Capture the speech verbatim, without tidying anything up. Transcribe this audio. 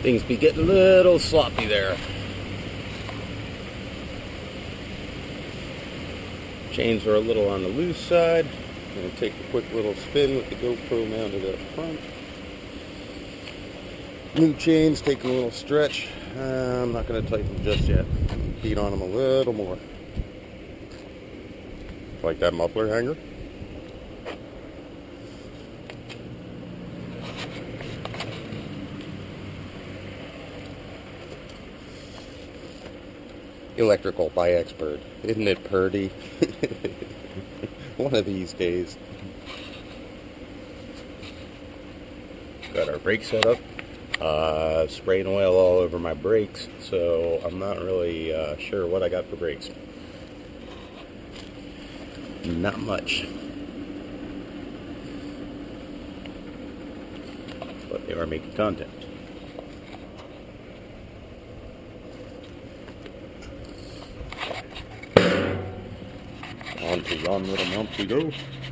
Things be getting a little sloppy there. Chains are a little on the loose side. I'm going to take a quick little spin with the GoPro mounted up front. New chains taking a little stretch. Uh, I'm not going to tighten them just yet. Beat on them a little more. Like that muffler hanger. Electrical by Expert. Isn't it purdy? One of these days. Got our brake set up. Uh, spraying oil all over my brakes, so I'm not really uh, sure what I got for brakes. Not much. But they are making contact. On to yon little mount we go.